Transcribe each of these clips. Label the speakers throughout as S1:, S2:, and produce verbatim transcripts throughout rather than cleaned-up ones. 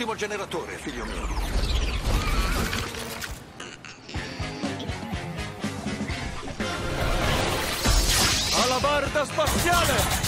S1: primo generatore, figlio mio.
S2: Alabarda spaziale!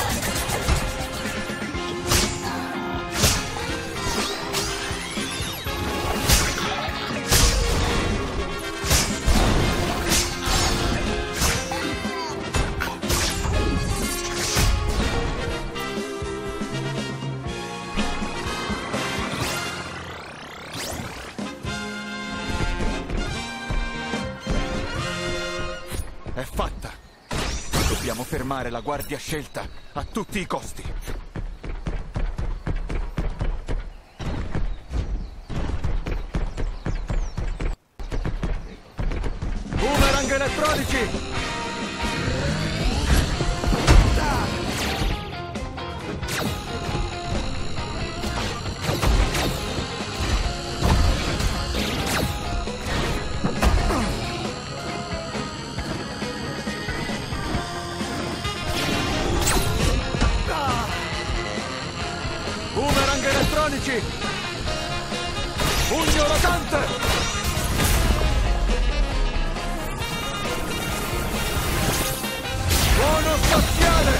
S3: È fatta! Dobbiamo fermare la guardia scelta a tutti i costi.
S2: Boomerang elettronici! Boomerang elettronici! Pugno rotante! Buono spaziale!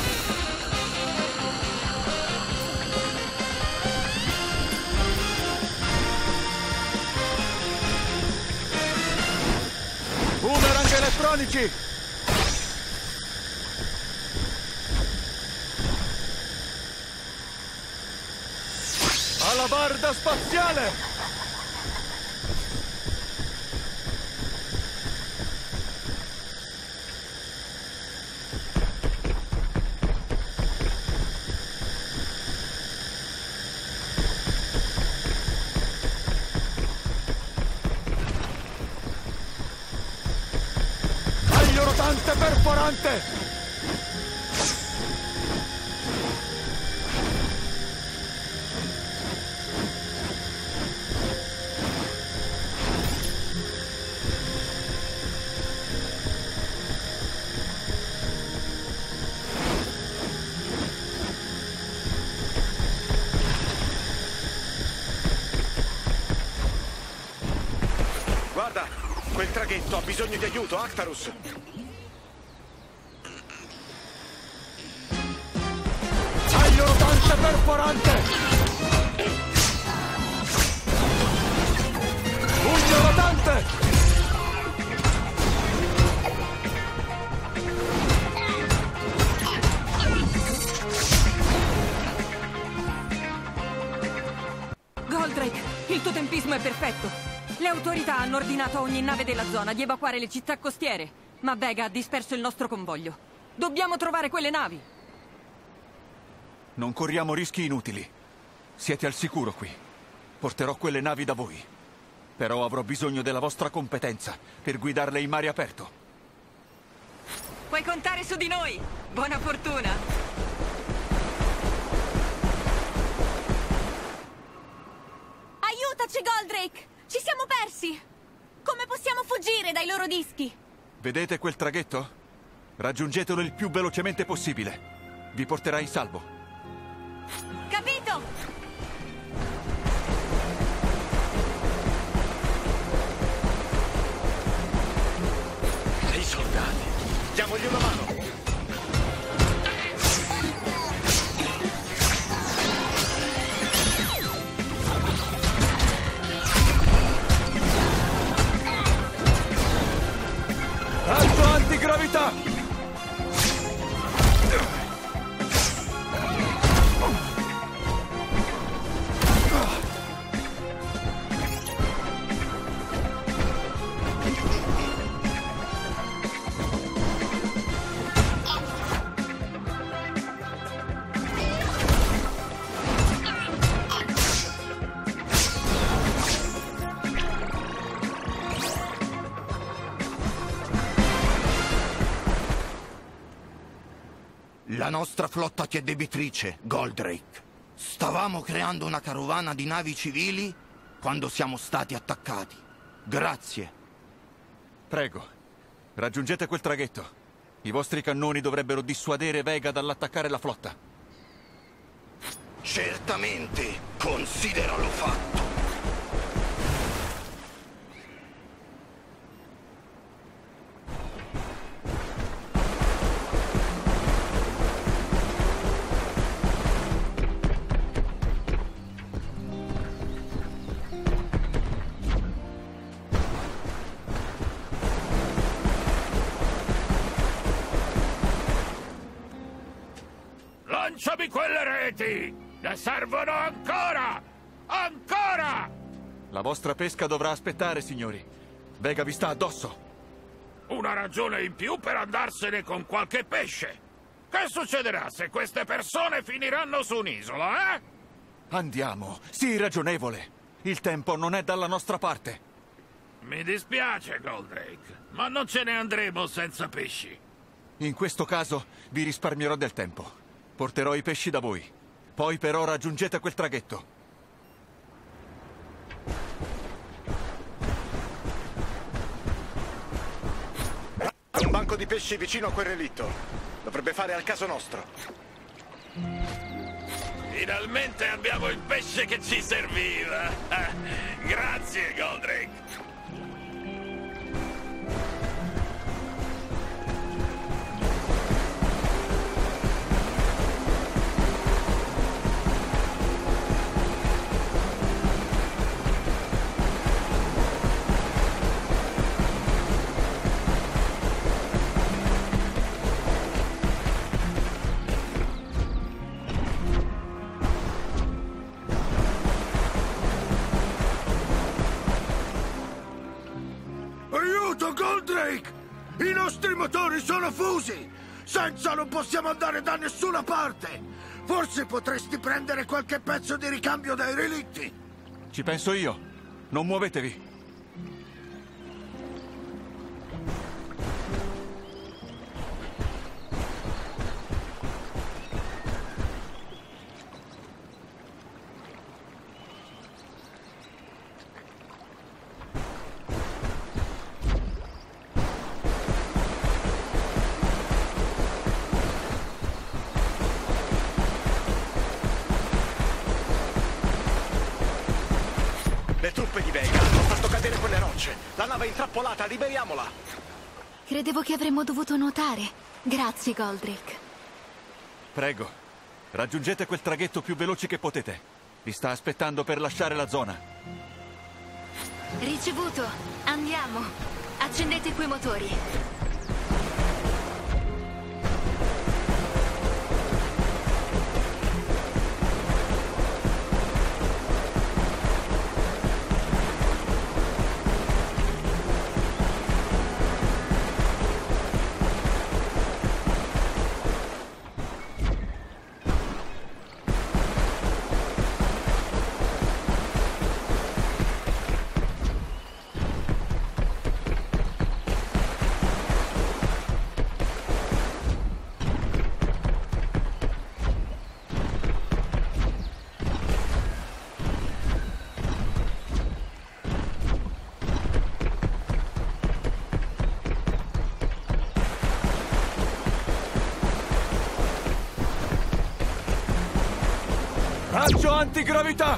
S2: Boomerang elettronici! Alabarda spaziale! Taglio rotante perforante!
S4: Guarda, quel traghetto ha bisogno di aiuto, Actarus!
S2: Taglio rotante perforante! Pugno rotante!
S5: Goldrake, il tuo tempismo è perfetto. Le autorità hanno ordinato a ogni nave della zona di evacuare le città costiere, ma Vega ha disperso il nostro convoglio. Dobbiamo trovare quelle navi.
S3: Non corriamo rischi inutili. Siete al sicuro qui. Porterò quelle navi da voi. Però avrò bisogno della vostra competenza per guidarle in mare aperto.
S5: Puoi contare su di noi. Buona fortuna.
S6: Aiutaci, Goldrake! Ci siamo persi! Come possiamo fuggire dai loro dischi?
S3: Vedete quel traghetto? Raggiungetelo il più velocemente possibile. Vi porterà in salvo.
S6: Capito!
S4: I soldati! Diamogli una mano!
S2: Alto antigravità!
S7: La nostra flotta ti è debitrice, Goldrake. Stavamo creando una carovana di navi civili quando siamo stati attaccati. Grazie.
S3: Prego, raggiungete quel traghetto. I vostri cannoni dovrebbero dissuadere Vega dall'attaccare la flotta.
S7: Certamente, consideralo fatto.
S1: Lanciami quelle reti! Ne servono ancora! Ancora!
S3: La vostra pesca dovrà aspettare, signori. Vega vi sta addosso.
S1: Una ragione in più per andarsene con qualche pesce. Che succederà se queste persone finiranno su un'isola, eh?
S3: Andiamo, sii ragionevole. Il tempo non è dalla nostra parte.
S1: Mi dispiace, Goldrake, ma non ce ne andremo senza pesci.
S3: In questo caso vi risparmierò del tempo. Porterò i pesci da voi. Poi però raggiungete quel traghetto.
S4: Un banco di pesci vicino a quel relitto. Dovrebbe fare al caso nostro.
S1: Finalmente abbiamo il pesce che ci serviva. Grazie, Goldrake.
S8: Aiuto, Goldrake! I nostri motori sono fusi! Senza non possiamo andare da nessuna parte! Forse potresti prendere qualche pezzo di ricambio dai relitti!
S3: Ci penso io. Non muovetevi.
S4: Le truppe di Vega hanno fatto cadere quelle rocce. La nave è intrappolata, liberiamola!
S6: Credevo che avremmo dovuto nuotare. Grazie, Goldrake.
S3: Prego, raggiungete quel traghetto più veloci che potete. Vi sta aspettando per lasciare la zona.
S6: Ricevuto. Andiamo. Accendete quei motori.
S2: Raggio antigravità!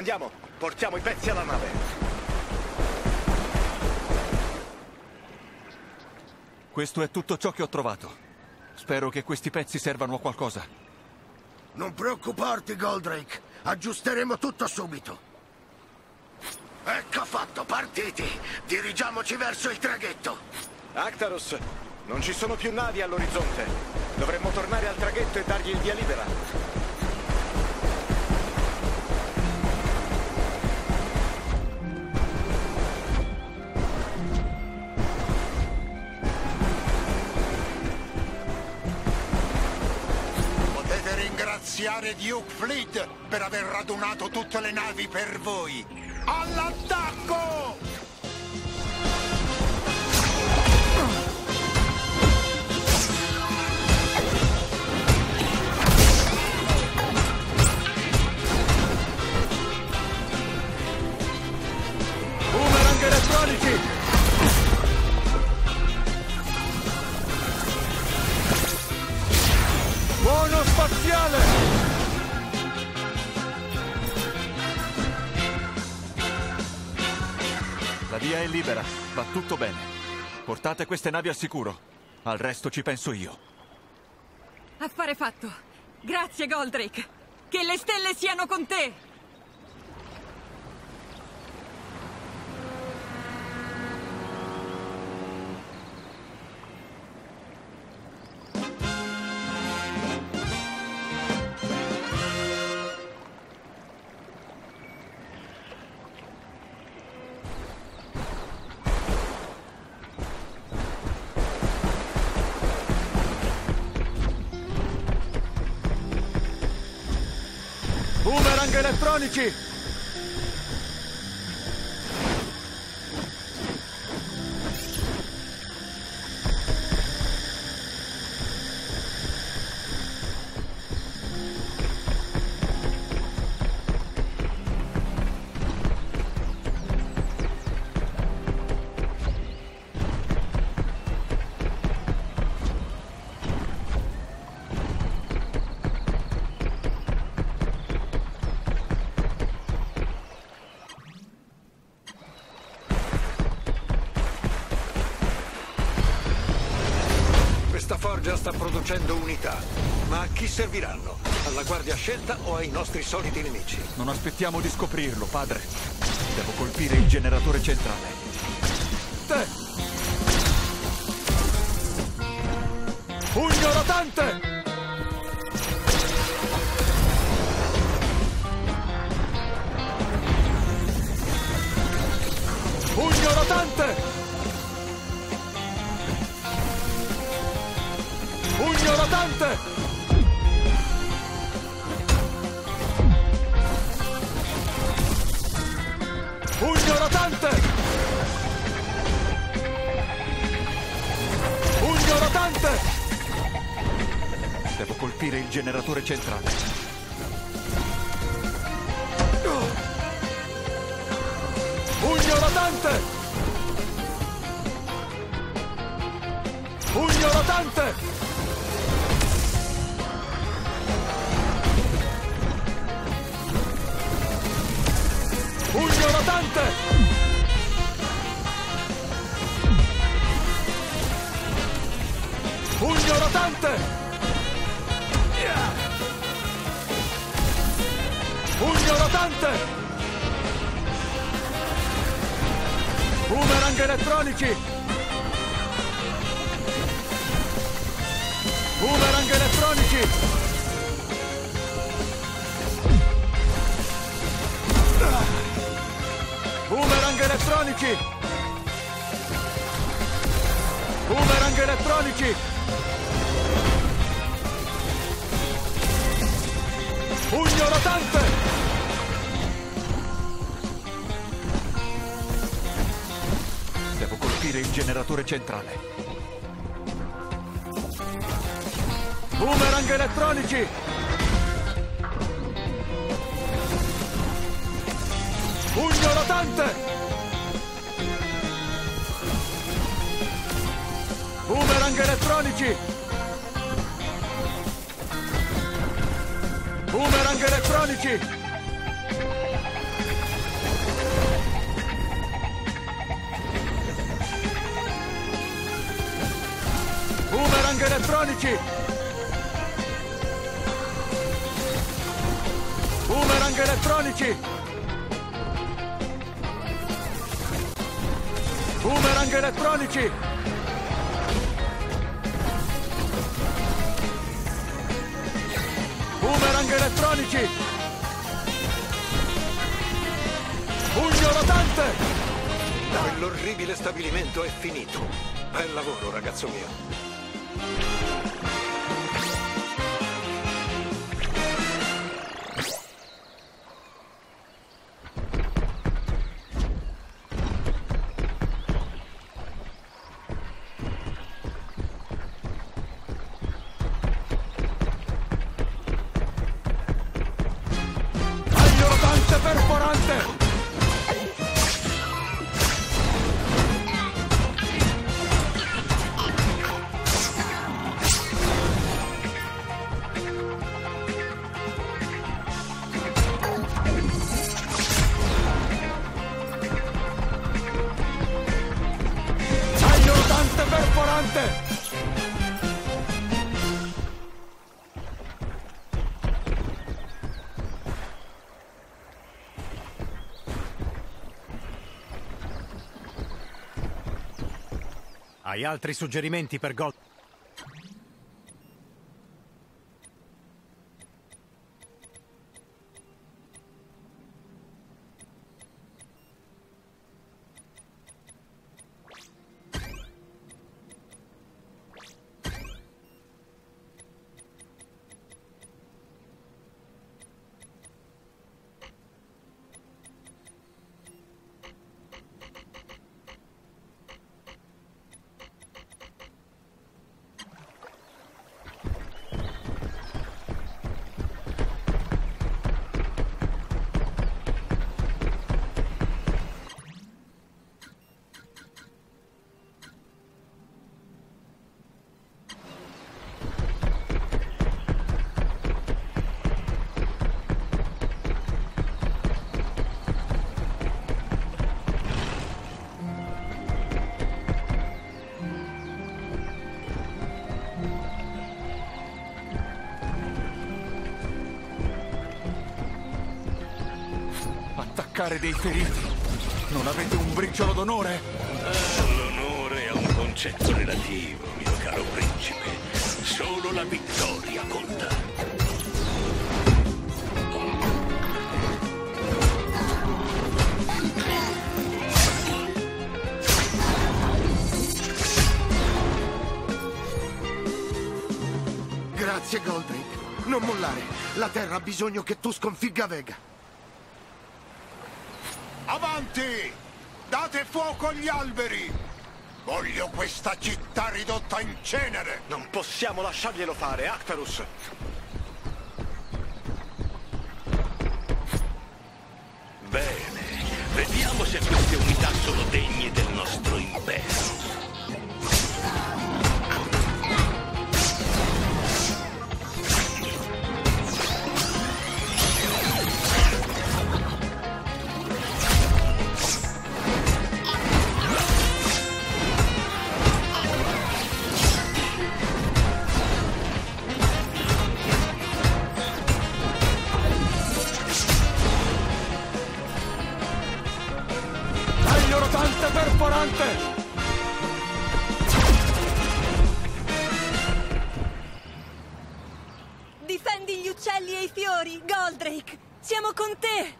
S4: Andiamo, portiamo i pezzi alla nave.
S3: Questo è tutto ciò che ho trovato. Spero che questi pezzi servano a qualcosa.
S8: Non preoccuparti, Goldrake. Aggiusteremo tutto subito. Ecco fatto, partiti. Dirigiamoci verso il traghetto.
S4: Actaros, non ci sono più navi all'orizzonte. Dovremmo tornare al traghetto e dargli il via libera.
S9: Ringraziare Duke Fleet per aver radunato tutte le navi per voi. All'attacco!
S2: Boomerang elettronici! Buono spaziale!
S3: La via è libera, va tutto bene. Portate queste navi al sicuro. Al resto ci penso io.
S5: Affare fatto. Grazie, Goldrake. Che le stelle siano con te!
S2: Boomerang elettronici!
S8: Questa forgia sta producendo unità. Ma a chi serviranno? Alla guardia scelta o ai nostri soliti nemici?
S3: Non aspettiamo di scoprirlo, padre. Devo colpire il generatore centrale.
S2: Te! Pugno rotante! Pugno rotante! Pugno rotante! Pugno rotante! Pugno rotante!
S3: Devo colpire il generatore centrale.
S2: Pugno rotante! Pugno rotante! Pugno rotante! Pugno rotante! Pugno rotante! Boomerang elettronici! Boomerang elettronici! Boomerang elettronici! Boomerang elettronici! Pugno rotante!
S3: Devo colpire il generatore centrale.
S2: Boomerang elettronici! Pugno rotante! Boomerang elettronici! Boomerang elettronici! Boomerang elettronici! Boomerang elettronici! Boomerang elettronici! Boomerang elettronici! Pugno rotante!
S4: Quell'orribile stabilimento è finito. Bel lavoro, ragazzo mio.
S2: Taglio rotante perforante! Perforante!
S10: Hai altri suggerimenti per Gold?
S3: Attaccare dei feriti? Non avete un briciolo d'onore?
S11: Ah, l'onore è un concetto relativo, mio caro principe. Solo la vittoria conta.
S8: Grazie, Goldrake. Non mollare. La Terra ha bisogno che tu sconfigga Vega.
S9: Avanti! Date fuoco agli alberi! Voglio questa città ridotta in cenere!
S4: Non possiamo lasciarglielo fare, Actarus!
S11: Bene, vediamo se queste unità sono degne del nostro impero.
S2: Perforante!
S6: Difendi gli uccelli e i fiori, Goldrake! Siamo con te!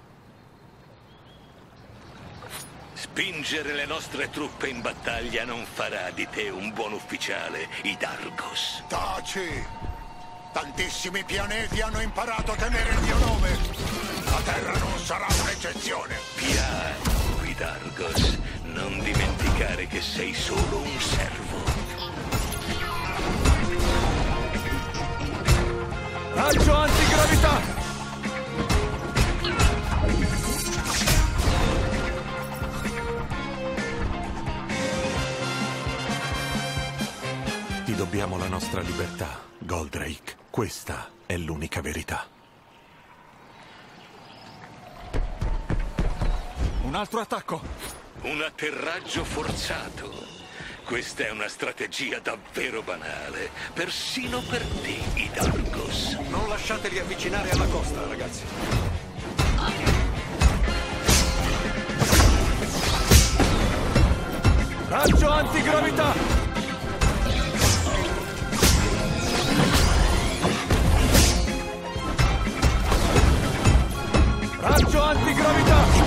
S11: Spingere le nostre truppe in battaglia non farà di te un buon ufficiale, Idargos.
S9: Taci! Tantissimi pianeti hanno imparato a temere il mio nome! La Terra non sarà un'eccezione!
S11: Piano, Idargos. Non dimenticare che sei solo un servo.
S2: Lancio antigravità!
S12: Ti dobbiamo la nostra libertà, Goldrake. Questa è l'unica verità.
S3: Un altro attacco!
S11: Un atterraggio forzato. Questa è una strategia davvero banale, persino per te, i Dargos.
S3: Non lasciateli avvicinare alla costa, ragazzi.
S2: Raggio antigravità! Raggio antigravità!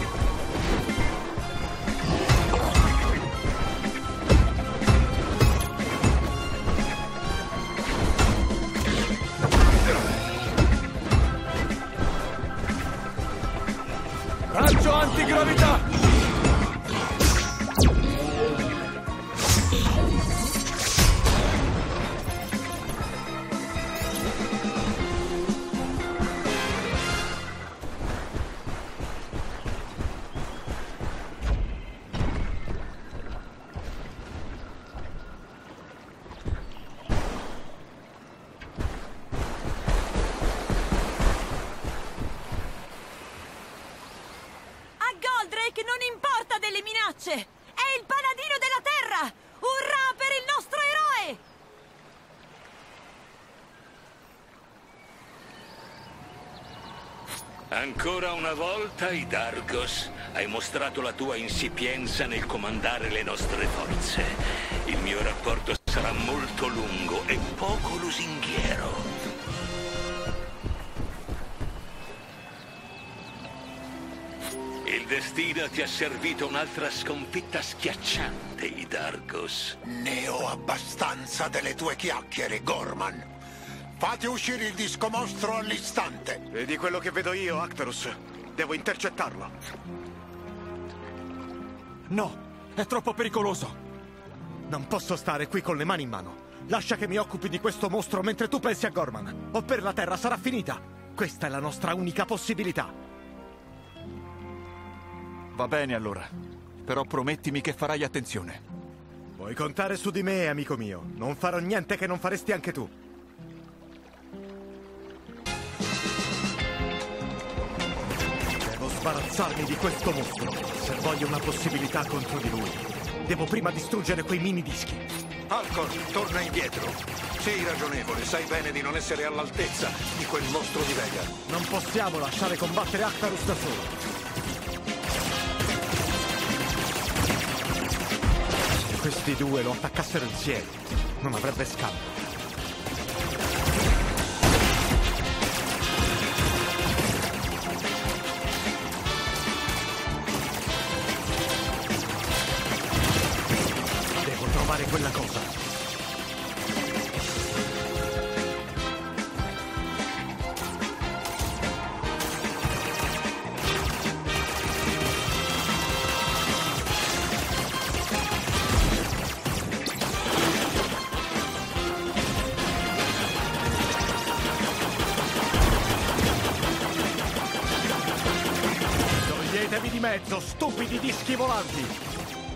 S2: Raggio antigravità!
S6: Non importa delle minacce! È il paladino della terra! Urrà per il nostro eroe!
S11: Ancora una volta, i Dargos, hai mostrato la tua insipienza nel comandare le nostre forze. Il mio rapporto sarà molto lungo e poco lusinghiero. Il destino ti ha servito un'altra sconfitta schiacciante, i Dargos.
S9: Ne ho abbastanza delle tue chiacchiere, Gorman. Fate uscire il disco mostro all'istante.
S4: Vedi quello che vedo io, Actarus? Devo intercettarlo.
S10: No, è troppo pericoloso. Non posso stare qui con le mani in mano. Lascia che mi occupi di questo mostro mentre tu pensi a Gorman. O per la Terra sarà finita. Questa è la nostra unica possibilità.
S3: Va bene allora, però promettimi che farai attenzione.
S10: Puoi contare su di me, amico mio. Non farò niente che non faresti anche tu. Devo sbarazzarmi di questo mostro. Se voglio una possibilità contro di lui, devo prima distruggere quei mini dischi.
S3: Alcor, torna indietro. Sii ragionevole, sai bene di non essere all'altezza di quel mostro di Vega.
S10: Non possiamo lasciare combattere Actarus da solo. Questi due lo attaccassero insieme, non avrebbe scampo. Devo trovare quella cosa. Toglietevi di mezzo, stupidi dischi volanti!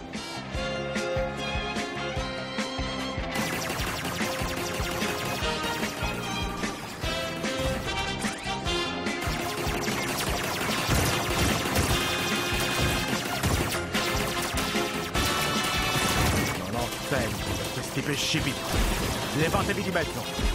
S10: Non ho tempo per questi pesci piccoli. Levatevi di mezzo!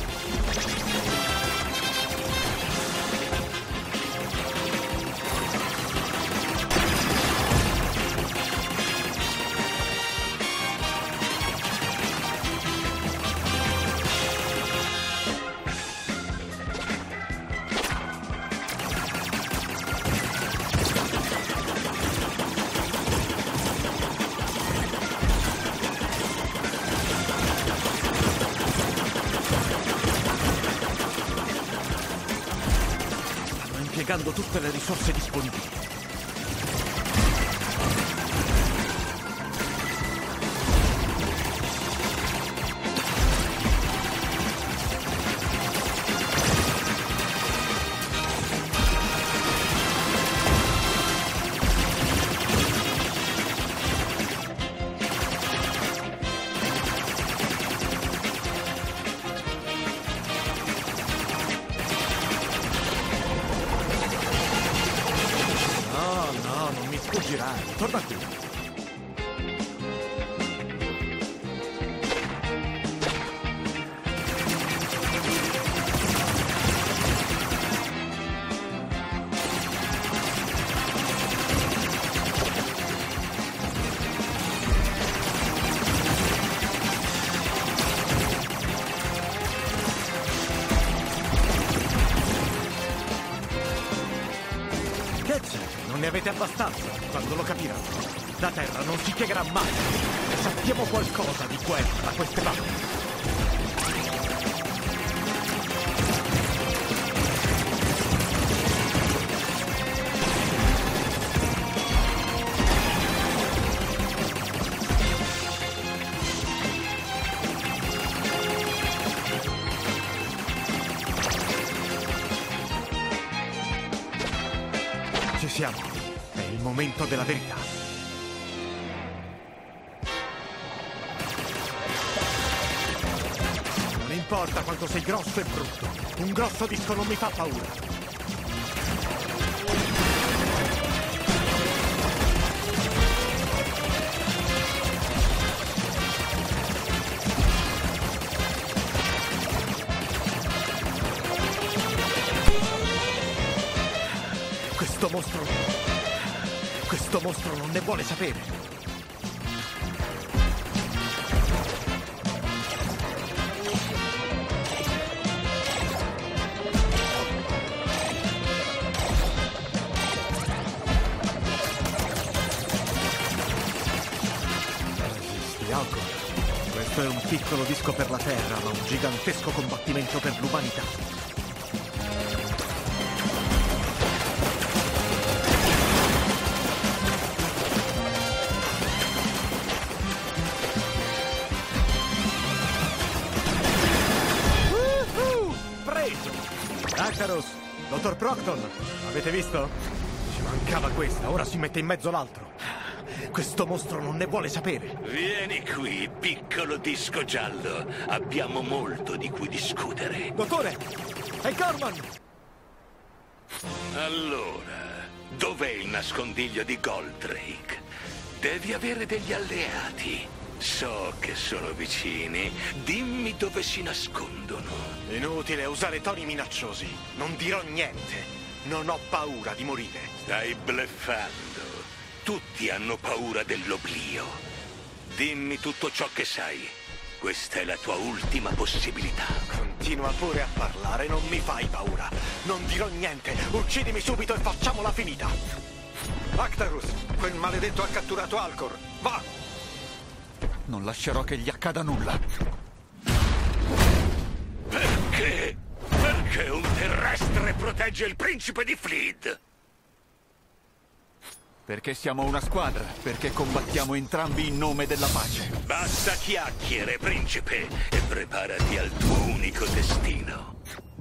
S10: Impiegando tutte le risorse disponibili. Torna qui. avete abbastanza quando lo capiranno. La Terra non si piegherà mai. Sappiamo qualcosa di guerra da queste parti. Ci siamo. È il momento della verità. Non importa quanto sei grosso e brutto. Un grosso disco non mi fa paura. Questo mostro... Questo mostro non ne vuole sapere. Resisti, Alcor. Questo è un piccolo disco per la Terra, ma un gigantesco combattimento per l'umanità. Actaros, dottor Procton, avete visto? Ci mancava questa, ora si mette in mezzo l'altro. Questo mostro non ne vuole sapere.
S11: Vieni qui, piccolo disco giallo. Abbiamo molto di cui discutere.
S10: Dottore, è Gorman!
S11: Allora, dov'è il nascondiglio di Goldrake? Devi avere degli alleati. So che sono vicini. Dimmi dove si nascondono.
S4: Inutile usare toni minacciosi. Non dirò niente. Non ho paura di morire.
S11: Stai bluffando. Tutti hanno paura dell'oblio. Dimmi tutto ciò che sai. Questa è la tua ultima possibilità.
S4: Continua pure a parlare, non mi fai paura. Non dirò niente. Uccidimi subito e facciamola finita. Actarus, quel maledetto ha catturato Alcor. Va!
S3: Non lascerò che gli accada nulla.
S11: Perché? Perché un terrestre protegge il principe di Fleet?
S3: Perché siamo una squadra, perché combattiamo entrambi in nome della pace.
S11: Basta chiacchiere, principe, e preparati al tuo unico destino.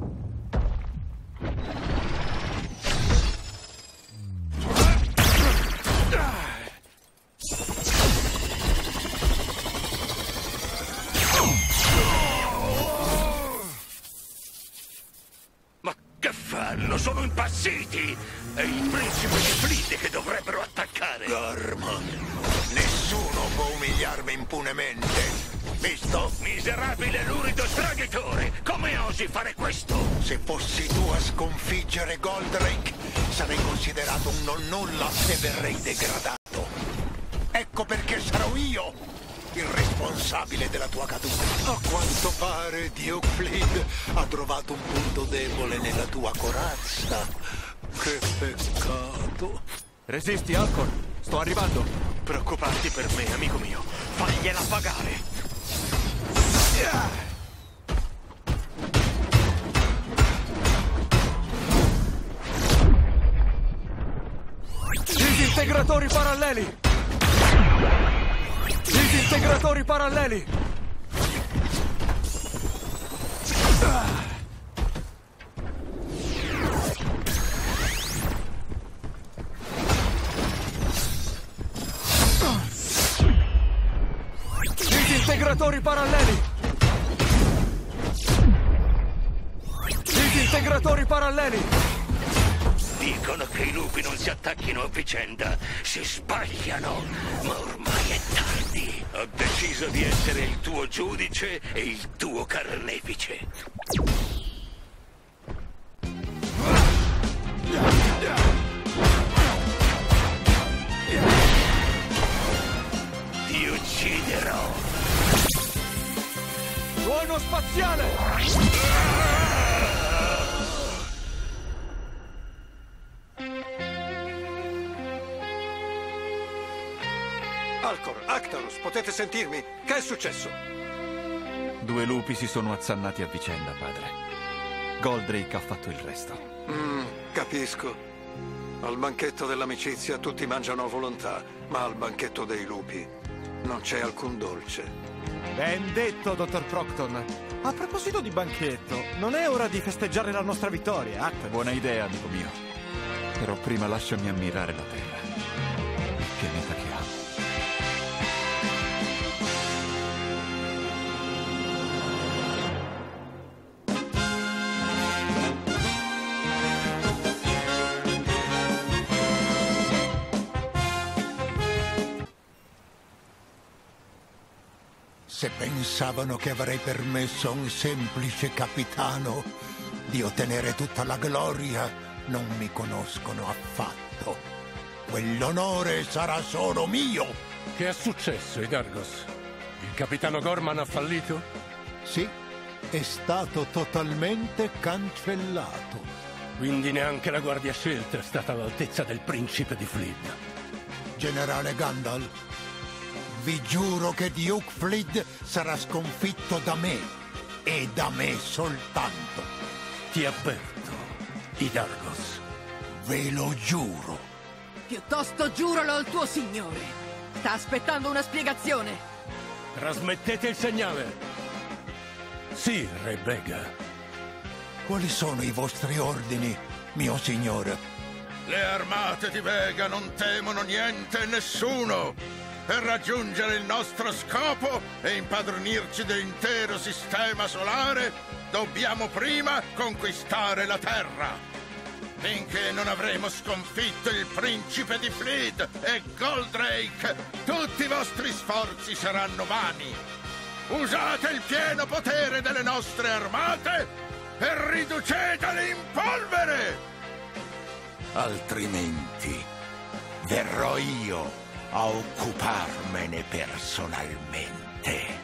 S11: Ma che fanno? Sono impazziti! È il principe di Fleet che dovrebbero attaccare!
S9: Gorman, nessuno può umiliarmi impunemente. Visto?
S11: Miserabile lurido traditore! Come osi fare questo?
S9: Se fossi tu a sconfiggere Goldrake, sarei considerato un non nulla e verrei degradato. Ecco perché sarò io il responsabile della tua caduta. A quanto pare Duke Fleet ha trovato un punto debole nella tua corazza. Che peccato.
S3: Resisti, Alcor. Sto arrivando.
S4: Preoccuparti per me, amico mio. Fagliela pagare.
S2: Disintegratori paralleli! Disintegratori paralleli! Disintegratori paralleli! Disintegratori paralleli!
S11: Dicono che i lupi non si attacchino a vicenda, si sbagliano, ma ormai è tardi. Ho deciso di essere il tuo giudice e il tuo carnefice. Ti ucciderò.
S2: Tuono spaziale!
S4: Actarus, potete sentirmi? Che è successo?
S3: Due lupi si sono azzannati a vicenda, padre. Goldrake ha fatto il resto.
S4: Mm, capisco. Al banchetto dell'amicizia tutti mangiano a volontà, ma al banchetto dei lupi non c'è alcun dolce.
S10: Ben detto, dottor Procton. A proposito di banchetto, non è ora di festeggiare la nostra vittoria, Actarus?
S3: Buona idea, amico mio. Però prima lasciami ammirare la Terra. Il pianeta che amo.
S9: Se pensavano che avrei permesso a un semplice capitano di ottenere tutta la gloria, non mi conoscono affatto. Quell'onore sarà solo mio.
S13: Che è successo, Idargos? Il capitano Gorman ha fallito?
S9: Sì, è stato totalmente cancellato.
S13: Quindi neanche la guardia scelta è stata all'altezza del principe di Flid.
S9: Generale Gandalf, vi giuro che Duke Flid sarà sconfitto da me, e da me soltanto.
S13: Ti avverto, Idargos.
S9: Ve lo giuro.
S5: Piuttosto giuralo al tuo signore. Sta aspettando una spiegazione.
S13: Trasmettete il segnale. Sì, Re Bega.
S9: Quali sono i vostri ordini, mio signore?
S1: Le armate di Vega non temono niente e nessuno. Per raggiungere il nostro scopo e impadronirci dell'intero sistema solare, dobbiamo prima conquistare la Terra. Finché non avremo sconfitto il principe di Flid e Goldrake, tutti i vostri sforzi saranno vani. Usate il pieno potere delle nostre armate e riducetele in polvere!
S9: Altrimenti verrò io a occuparmene personalmente.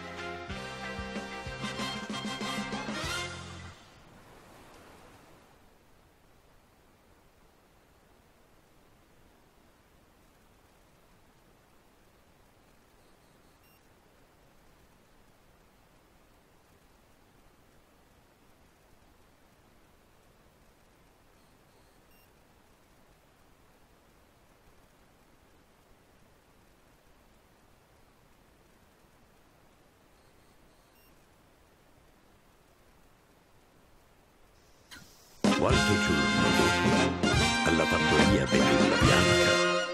S11: Qualche giorno dopo, alla fattoria Betulla Bianca.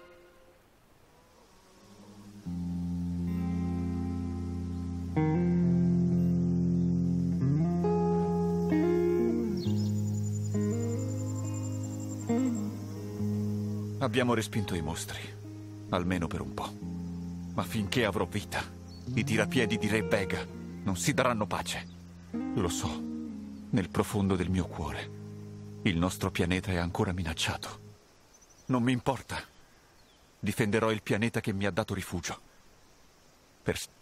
S3: Abbiamo respinto i mostri, almeno per un po'. Ma finché avrò vita, i tirapiedi di Re Bega non si daranno pace. Lo so. Nel profondo del mio cuore, il nostro pianeta è ancora minacciato. Non mi importa. Difenderò il pianeta che mi ha dato rifugio. Per